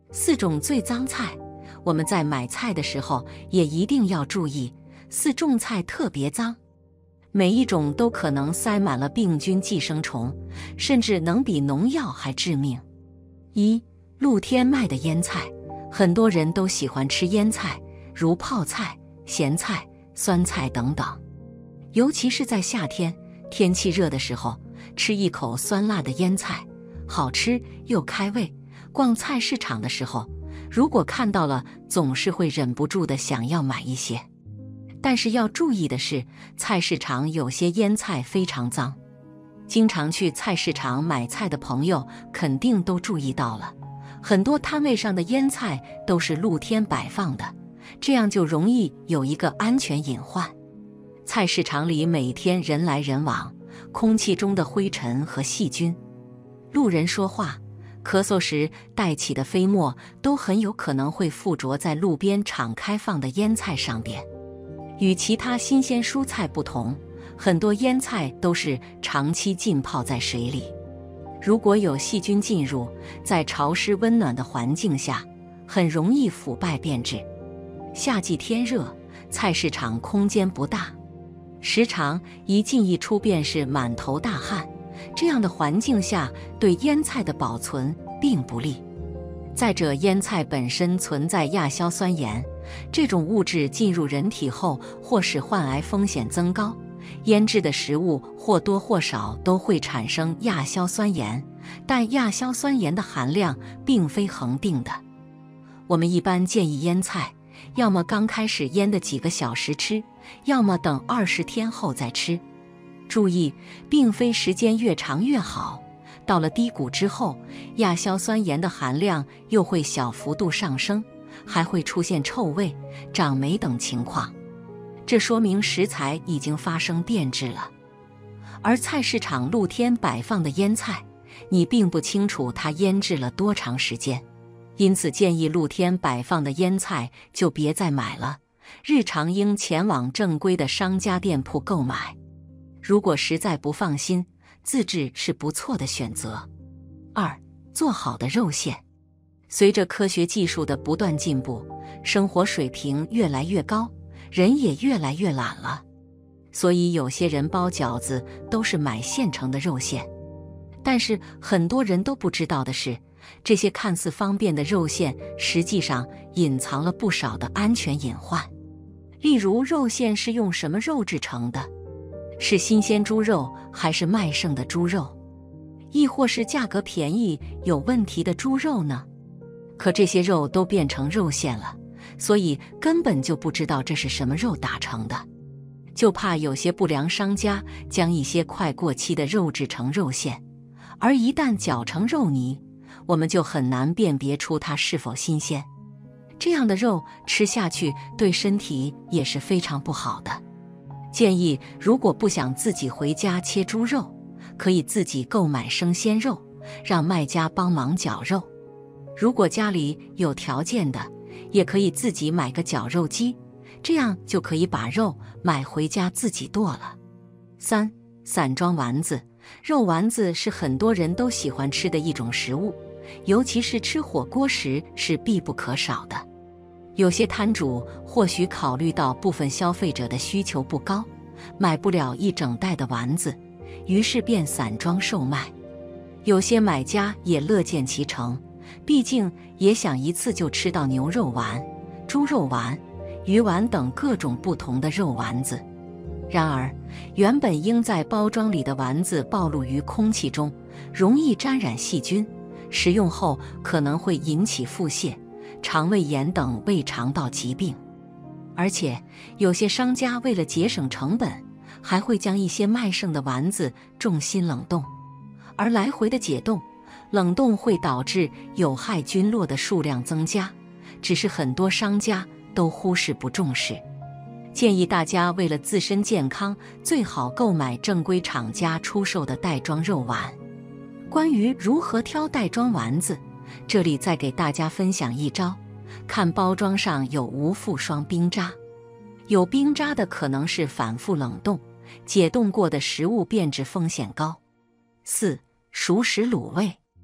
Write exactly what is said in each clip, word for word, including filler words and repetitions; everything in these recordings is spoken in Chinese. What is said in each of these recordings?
四种最脏菜，我们在买菜的时候也一定要注意，四种菜特别脏，每一种都可能塞满了病菌寄生虫，甚至能比农药还致命。一、露天卖的腌菜，很多人都喜欢吃腌菜，如泡菜、咸菜、酸菜等等。尤其是在夏天，天气热的时候，吃一口酸辣的腌菜，好吃又开胃。逛菜市场的时候，如果看到了，总是会忍不住的想要买一些。但是要注意的是，菜市场有些腌菜非常脏。经常去菜市场买菜的朋友肯定都注意到了，很多摊位上的腌菜都是露天摆放的，这样就容易有一个安全隐患。菜市场里每天人来人往，空气中的灰尘和细菌，路人说话、咳嗽时带起的飞沫都很有可能会附着在路边敞开放的腌菜上边。与其他新鲜蔬菜不同，很多腌菜都是长期浸泡在水里，如果有细菌进入，在潮湿温暖的环境下，很容易腐败变质。夏季天热，菜市场空间不大，时常一进一出便是满头大汗，这样的环境下对腌菜的保存并不利。再者，腌菜本身存在亚硝酸盐，这种物质进入人体后，或使患癌风险增高。腌制的食物或多或少都会产生亚硝酸盐，但亚硝酸盐的含量并非恒定的。我们一般建议腌菜，要么刚开始腌的几个小时吃，要么等二十天后再吃。注意，并非时间越长越好，到了低谷之后，亚硝酸盐的含量又会小幅度上升，还会出现臭味、长霉等情况。这说明食材已经发生变质了。而菜市场露天摆放的腌菜，你并不清楚它腌制了多长时间，因此建议露天摆放的腌菜就别再买了，日常应前往正规的商家店铺购买。如果实在不放心，自制是不错的选择。二、做好的肉馅。随着科学技术的不断进步，生活水平越来越高，人也越来越懒了，所以有些人包饺子都是买现成的肉馅。但是很多人都不知道的是，这些看似方便的肉馅实际上隐藏了不少的安全隐患。例如，肉馅是用什么肉制成的？是新鲜猪肉还是卖剩的猪肉？亦或是价格便宜有问题的猪肉呢？可这些肉都变成肉馅了，所以根本就不知道这是什么肉打成的。就怕有些不良商家将一些快过期的肉制成肉馅，而一旦搅成肉泥，我们就很难辨别出它是否新鲜。这样的肉吃下去对身体也是非常不好的。建议如果不想自己回家切猪肉，可以自己购买生鲜肉，让卖家帮忙绞肉。如果家里有条件的，也可以自己买个绞肉机，这样就可以把肉买回家自己剁了。三、散装丸子。肉丸子是很多人都喜欢吃的一种食物，尤其是吃火锅时是必不可少的。有些摊主或许考虑到部分消费者的需求不高，买不了一整袋的丸子，于是便散装售卖。有些买家也乐见其成，毕竟也想一次就吃到牛肉丸、猪肉丸、鱼丸等各种不同的肉丸子。然而，原本应在包装里的丸子暴露于空气中，容易沾染细菌，食用后可能会引起腹泻、肠胃炎等胃肠道疾病。而且，有些商家为了节省成本，还会将一些卖剩的丸子重新冷冻，而来回的解冻、冷冻会导致有害菌落的数量增加，只是很多商家都忽视不重视。建议大家为了自身健康，最好购买正规厂家出售的袋装肉丸。关于如何挑袋装丸子，这里再给大家分享一招，看包装上有无附双冰渣。有冰渣的可能是反复冷冻、解冻过的食物变质风险高。四、熟食卤味。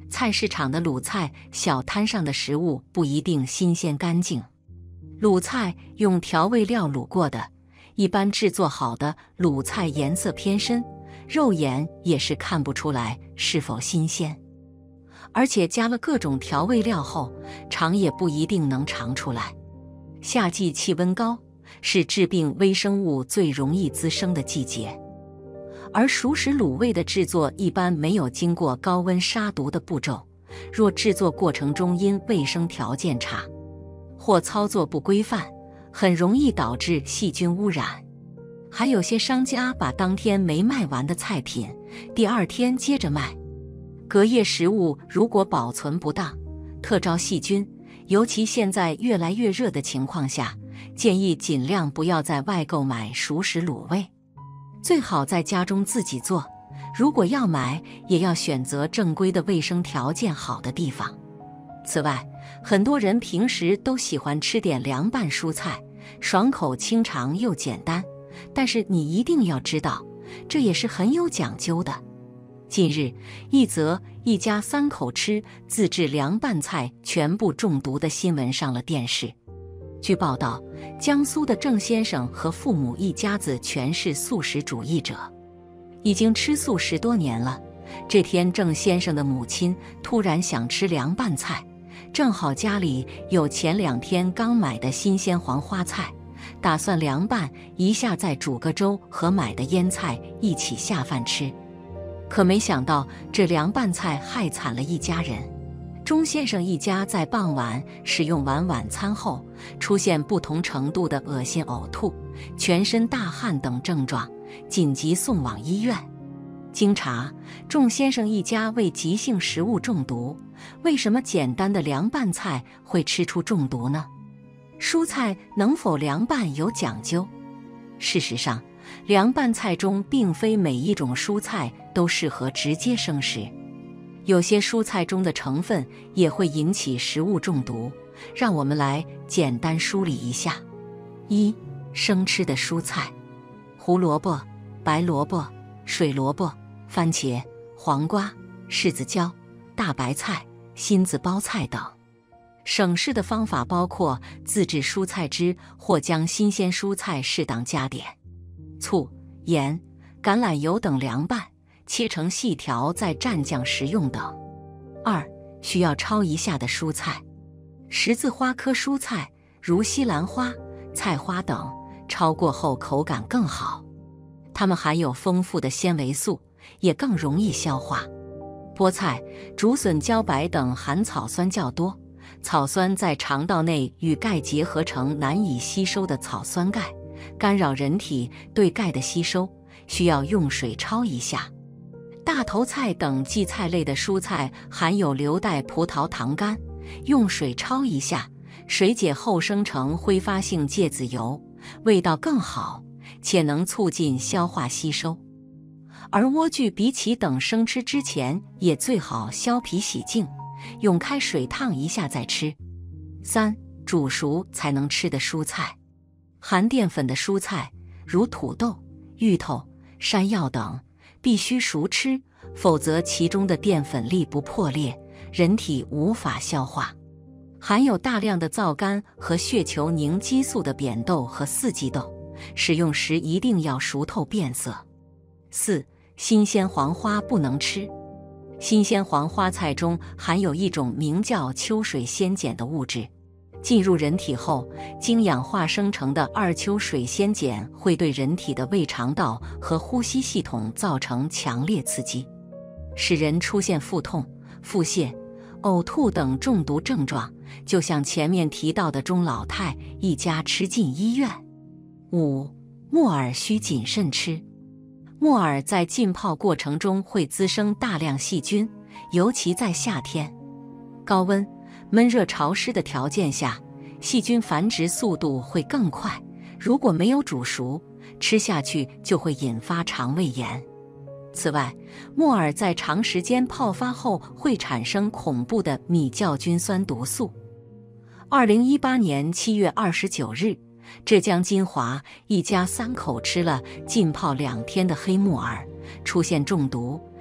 菜市场的卤菜、小摊上的食物不一定新鲜干净。卤菜用调味料卤过的，一般制作好的卤菜颜色偏深，肉眼也是看不出来是否新鲜。而且加了各种调味料后，尝也不一定能尝出来。夏季气温高，是致病微生物最容易滋生的季节。而熟食卤味的制作一般没有经过高温杀毒的步骤，若制作过程中因卫生条件差或操作不规范，很容易导致细菌污染。还有些商家把当天没卖完的菜品，第二天接着卖。隔夜食物如果保存不当，特招细菌，尤其现在越来越热的情况下，建议尽量不要在外购买熟食卤味，最好在家中自己做。如果要买，也要选择正规的卫生条件好的地方。此外，很多人平时都喜欢吃点凉拌蔬菜，爽口清肠又简单，但是你一定要知道，这也是很有讲究的。近日，一则一家三口吃自制凉拌菜全部中毒的新闻上了电视。据报道，江苏的郑先生和父母一家子全是素食主义者，已经吃素十多年了。这天，郑先生的母亲突然想吃凉拌菜，正好家里有前两天刚买的新鲜黄花菜，打算凉拌一下再煮个粥和买的腌菜一起下饭吃。可没想到，这凉拌菜害惨了一家人。钟先生一家在傍晚使用完晚餐后，出现不同程度的恶心、呕吐、全身大汗等症状，紧急送往医院。经查，钟先生一家为急性食物中毒。为什么简单的凉拌菜会吃出中毒呢？蔬菜能否凉拌有讲究。事实上，凉拌菜中并非每一种蔬菜都适合直接生食，有些蔬菜中的成分也会引起食物中毒。让我们来简单梳理一下。一、生吃的蔬菜：胡萝卜、白萝卜、水萝卜、番茄、黄瓜、柿子椒、大白菜、新子包菜等。省事的方法包括自制蔬菜汁，或将新鲜蔬菜适当加点醋、盐、橄榄油等凉拌，切成细条再蘸酱食用等。二、需要焯一下的蔬菜：十字花科蔬菜，如西兰花、菜花等，焯过后口感更好，它们含有丰富的纤维素，也更容易消化。菠菜、竹笋、茭白等含草酸较多，草酸在肠道内与钙结合成难以吸收的草酸钙，干扰人体对钙的吸收，需要用水焯一下。大头菜等荠菜类的蔬菜含有硫代葡萄糖苷，用水焯一下，水解后生成挥发性芥子油，味道更好，且能促进消化吸收。而莴苣、荸荠等生吃之前也最好削皮洗净，用开水烫一下再吃。三、煮熟才能吃的蔬菜：含淀粉的蔬菜，如土豆、芋头、山药等，必须熟吃，否则其中的淀粉粒不破裂，人体无法消化。含有大量的皂苷和血球凝激素的扁豆和四季豆，使用时一定要熟透变色。四、新鲜黄花不能吃。新鲜黄花菜中含有一种名叫秋水仙碱的物质，进入人体后，经氧化生成的二秋水仙碱会对人体的胃肠道和呼吸系统造成强烈刺激，使人出现腹痛、腹泻、呕吐等中毒症状，就像前面提到的钟老太一家吃进医院。五、木耳需谨慎吃。木耳在浸泡过程中会滋生大量细菌，尤其在夏天高温、闷热潮湿的条件下，细菌繁殖速度会更快，如果没有煮熟，吃下去就会引发肠胃炎。此外，木耳在长时间泡发后会产生恐怖的米酵菌酸毒素。二零一八年七月二十九日，浙江金华一家三口吃了浸泡两天的黑木耳，出现中毒，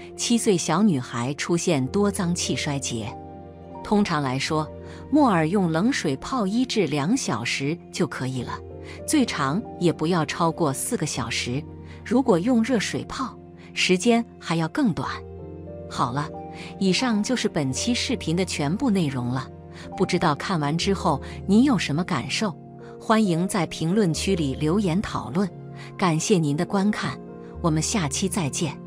七岁小女孩出现多脏器衰竭。通常来说，木耳用冷水泡一至两小时就可以了，最长也不要超过四个小时。如果用热水泡，时间还要更短。好了，以上就是本期视频的全部内容了。不知道看完之后您有什么感受？欢迎在评论区里留言讨论。感谢您的观看，我们下期再见。